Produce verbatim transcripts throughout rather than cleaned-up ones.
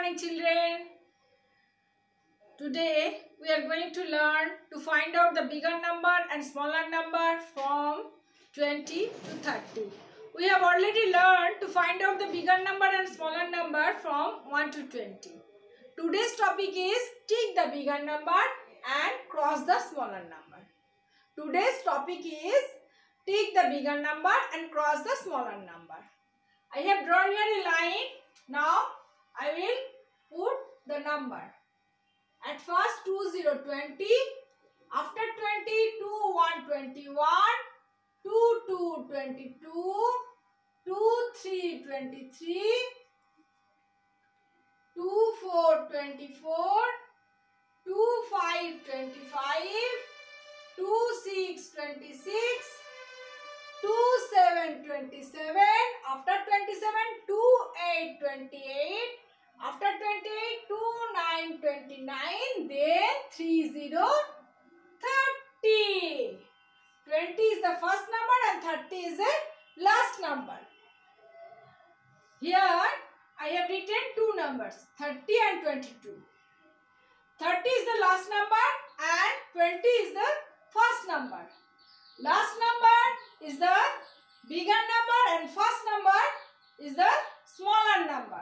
morning, children. Today we are going to learn to find out the bigger number and smaller number from twenty to thirty. We have already learned to find out the bigger number and smaller number from one to twenty. Today's topic is take the bigger number and cross the smaller number. Today's topic is take the bigger number and cross the smaller number. I have drawn here a line. Now I will put the number. At first two zero twenty, after twenty, two one twenty-one, two two twenty-two, two three twenty-three, two four twenty-four, two five twenty-five, two six twenty-six, two seven twenty-seven, after twenty-seven, two eight twenty-eight, after twenty-eight, two nine twenty-nine, then three zero thirty. twenty is the first number and thirty is the last number. Here I have written two numbers, thirty and twenty-two. thirty is the last number and twenty is the first number. Last number is the bigger number and first number is the smaller number.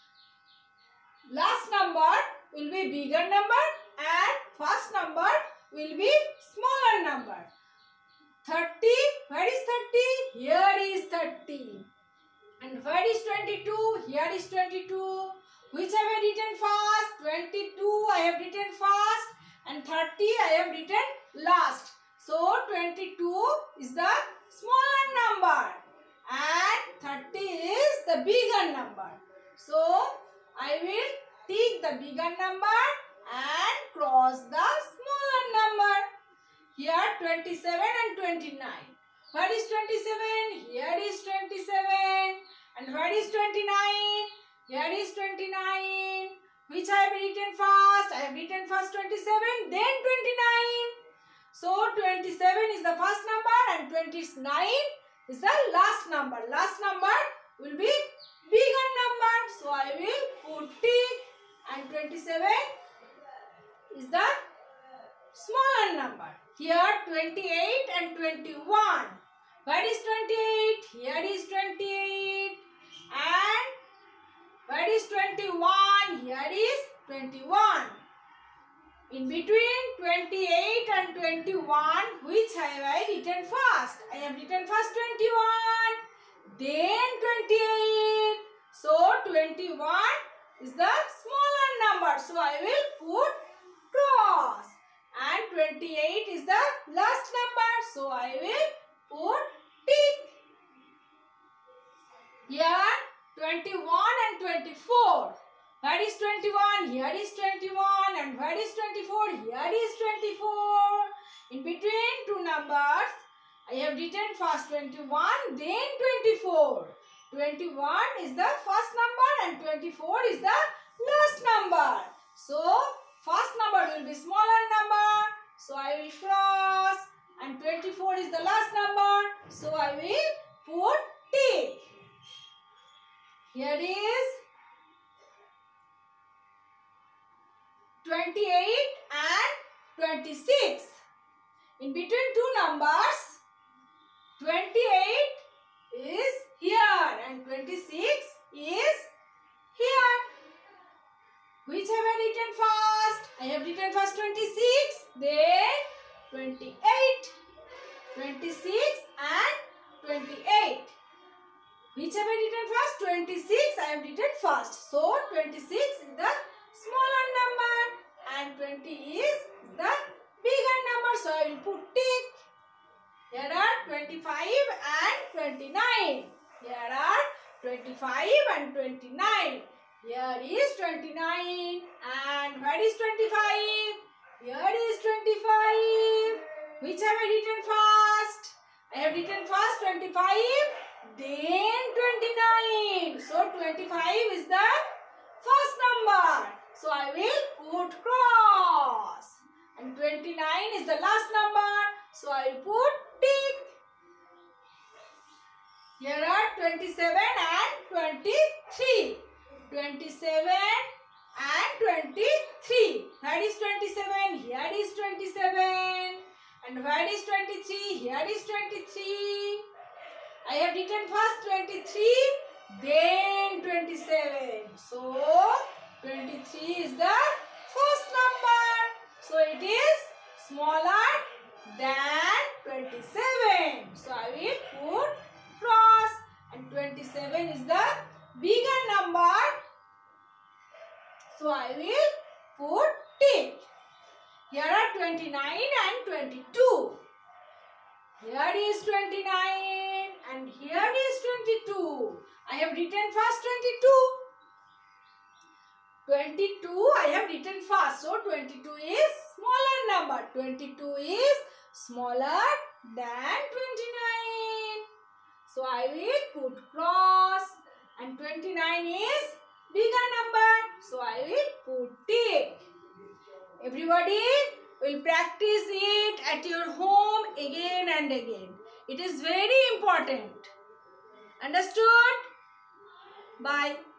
Last number will be bigger number and first number will be smaller number. thirty, where is thirty? Here is thirty. And where is twenty-two? Here is twenty-two. Which I have written first? twenty-two I have written first and thirty I have written last. So twenty-two is the smaller number and thirty is the bigger number. So I will take the bigger number and cross the smaller number. Here twenty-seven and twenty-nine. Where is twenty-seven? Here is twenty-seven. And where is twenty-nine? Here is twenty-nine. Which I have written first? I have written first twenty-seven, then twenty-nine. So twenty-seven is the first number and twenty-nine is the last number. Last number will be bigger number. So I will put tick and twenty-seven is the smaller number. Here twenty-eight and twenty-one. Where is twenty-eight? Here is twenty-eight. And where is twenty-one? Here is twenty-one. In between twenty-eight and twenty-one, which have I written first? I have written first twenty-one, then twenty-eight. So twenty-one is the smaller number. So I will put cross. And twenty-eight is the last number. So I will put tick. Here twenty-one and twenty-four. Where is twenty-one? Here is twenty-one. And where is twenty-four? Here is twenty-four. In between two numbers, I have written first twenty-one, then twenty-four. twenty-one is the first number and twenty-four is the last number. So, first number will be smaller number. So, I will cross. And twenty-four is the last number. So, I will put tick. Here is twenty-eight and twenty-six. In between two numbers, twenty-eight is here and twenty-six is here. Which have I written first? I have written first twenty-six, then twenty-eight, twenty-six and twenty-eight. Which have I written first? twenty-six I have written first. So twenty-six is the smaller number and twenty is the bigger number. So I will put tick. Here are twenty-five and twenty-nine. Here are twenty-five and twenty-nine. Here is twenty-nine. And where is twenty-five? Here is twenty-five. Which have I written first? I have written first twenty-five, then twenty-nine. So twenty-five is the first number. So I will put cross. And twenty-nine is the last number. So I will put tick. Here are twenty-seven and twenty-three. twenty-seven twenty-three. Where is twenty-seven? Here is twenty-seven. And where is twenty-three? Here is twenty-three. I have written first twenty-three, then twenty-seven. So, twenty-three is the first number. So, it is smaller than twenty-seven. So, I will put cross. And twenty-seven is the bigger number. So, I will put tick. Here are twenty-nine and twenty-two. Here is twenty-nine and here is twenty-two. I have written first twenty-two. twenty-two I have written first. So, twenty-two is smaller number. twenty-two is smaller than twenty-nine. So, I will put cross. And twenty-nine is bigger number. So, I will put tick. Everybody will practice it at your home again and again. It is very important. Understood? Bye.